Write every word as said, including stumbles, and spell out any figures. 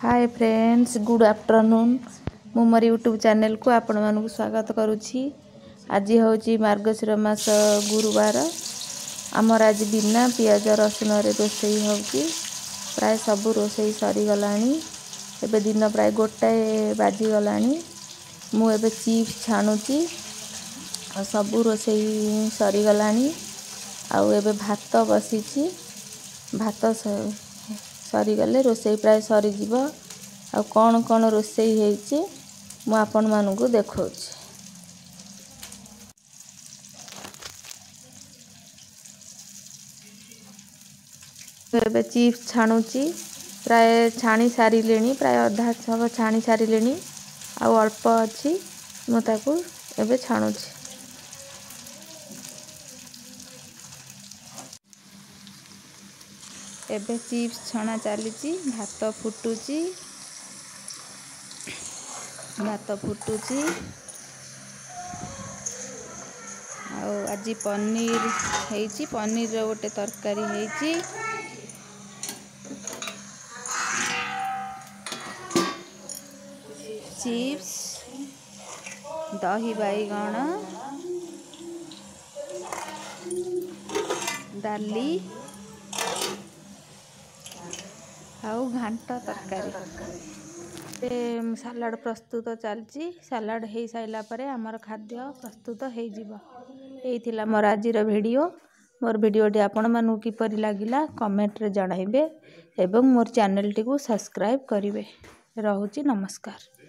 Hi friends, good afternoon. मु मोर YouTube channel को आपण मानक स्वागत करुछि। आज हूँ मार्गशीर मास गुरुवार। आमर आज बिना पियाज रसुन रे रोसई होउची। प्राय सब रोसई सरी गलानी। एबे दिन प्राय गोटाए बाजी गलानी। मु एबे चिप्स छाणुची आ सब रोसई सरी गलानी। आउ एबे भात बसीची। भात सरी गले रोसई प्राय सरी जीव। आ कौन कौन रोसई हेइची मु आपण मानकु देखौची। एबे चिप्स छाणुची। प्राय छाणी सारी लेनी, प्राय अधा सब छाणी सारी लेनी। आ अल्प अछि मु ताकू एबे छाणुची। एबे चिप्स छणा चलीची। भात फुटुची भात फुटुची आज पनीर हेइची। पनीर रो गोटे तरकारी हेइची। चिप्स, दही बाइगण, डाली आउ घांट तरकारी। सालाड प्रस्तुत चलची। सालाड हो साइला परे हमर खाद्य प्रस्तुत हो जिवो। एई थिला मोर आजिर वीडियो। मोर वीडियोटी आपण मानू किपरि लागिला कमेंट रे जणाइबे एवं मोर चैनल टी को सब्सक्राइब करिवे। रहुची नमस्कार।